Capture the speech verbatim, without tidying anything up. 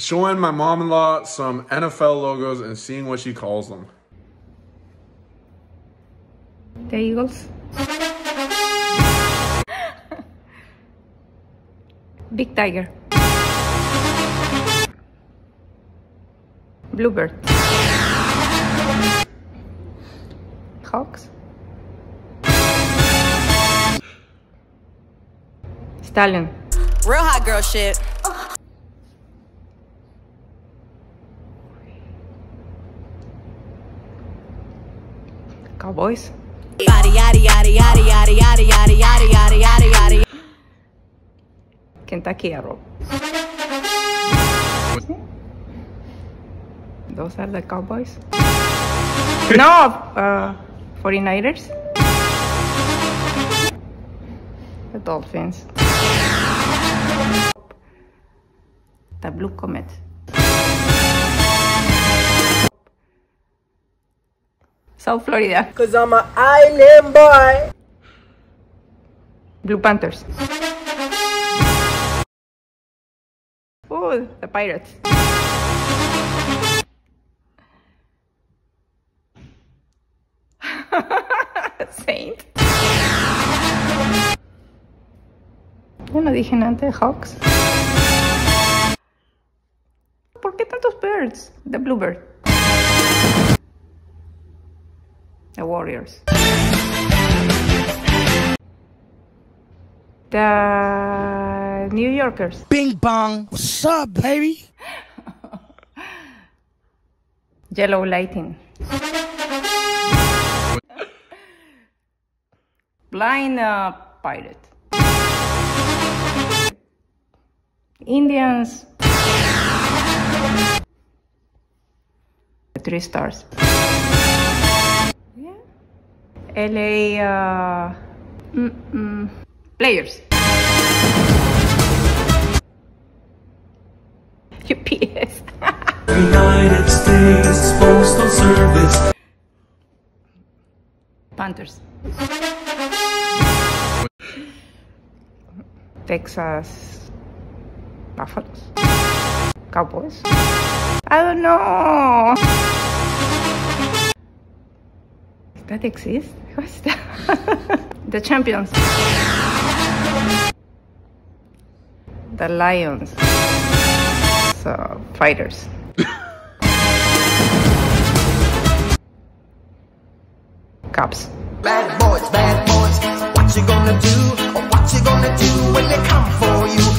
showing my mom-in-law some N F L logos and seeing what she calls them. The Eagles. Big Tiger. Bluebird. Hawks. Stallion. Real hot girl shit. Cowboys. Yada yada yada yada yada yada yada yada yada yada yada. Kentucky Arrow. Those are the Cowboys. No, uh, forty-niners. The Dolphins. The Blue Comet. South Florida. Cause I'm an island boy. Blue Panthers. Oh, the Pirates. Saint. Yo no dije nada antes, Hawks. ¿Por qué tantos birds? The Bluebird. The Warriors. The New Yorkers. Bing bong. What's up, baby? Yellow Lightning. Blind uh, Pirate. Indians. Three stars. Yeah. L A uh, mm -mm. Players. U P S. United States Postal Service. Panthers. Texas Buffaloes. Cowboys. I don't know. Does that exist? What's that? The Champions. The Lions. So, Fighters. Cubs. Bad boys, bad boys. What you gonna do? Or what you gonna do when they come for you?